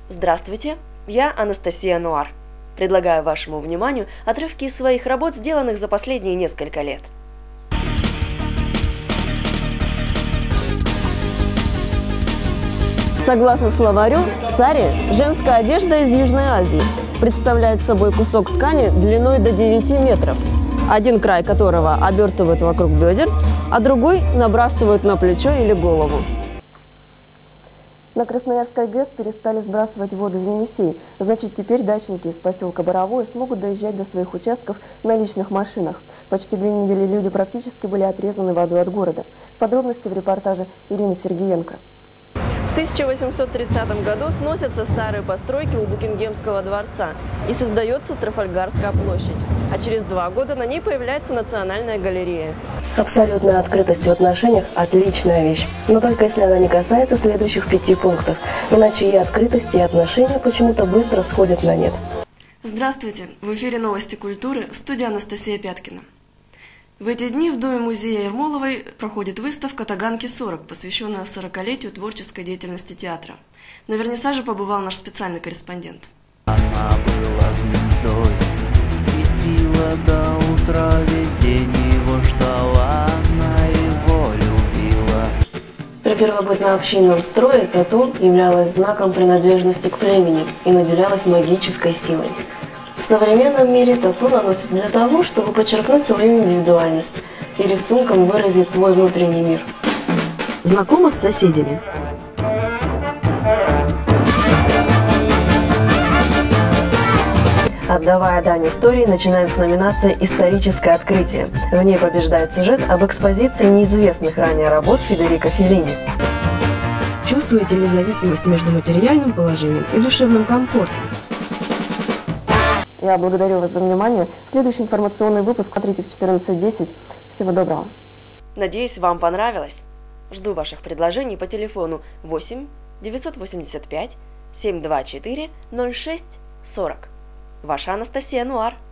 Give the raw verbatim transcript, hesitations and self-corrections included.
Здравствуйте, я Анастасия Нуар. Предлагаю вашему вниманию отрывки из своих работ, сделанных за последние несколько лет. Согласно словарю, сари – женская одежда из Южной Азии. Представляет собой кусок ткани длиной до девяти метров, один край которого обертывают вокруг бедер, а другой набрасывают на плечо или голову. На Красноярской ГЭС перестали сбрасывать воду в Енисей. Значит, теперь дачники из поселка Боровое смогут доезжать до своих участков на личных машинах. Почти две недели люди практически были отрезаны водой от города. Подробности в репортаже Ирины Сергеенко. В тысяча восемьсот тридцатом году сносятся старые постройки у Букингемского дворца и создается Трафальгарская площадь. А через два года на ней появляется Национальная галерея. Абсолютная открытость в отношениях – отличная вещь. Но только если она не касается следующих пяти пунктов. Иначе и открытость, и отношения почему-то быстро сходят на нет. Здравствуйте! В эфире новости культуры, в студии Анастасия Пяткина. В эти дни в Доме-музея Ермоловой проходит выставка «Таганки сорок», посвященная сорокалетию творческой деятельности театра. На вернисаже побывал наш специальный корреспондент. Она была звездой, светила до утра, весь день его ждала, она его любила. При первобытно-общинном строе тату являлась знаком принадлежности к племени и наделялась магической силой. В современном мире тату наносят для того, чтобы подчеркнуть свою индивидуальность и рисунком выразить свой внутренний мир. Знакома с соседями? Отдавая дань истории, начинаем с номинации «Историческое открытие». В ней побеждает сюжет об экспозиции неизвестных ранее работ Федерико Феллини. Чувствуете ли зависимость между материальным положением и душевным комфортом? Я благодарю вас за внимание. Следующий информационный выпуск смотрите в четырнадцать десять. Всего доброго. Надеюсь, вам понравилось. Жду ваших предложений по телефону восемь девятьсот восемьдесят пять семьсот двадцать четыре ноль шесть сорок. Ваша Анастасия Нуар.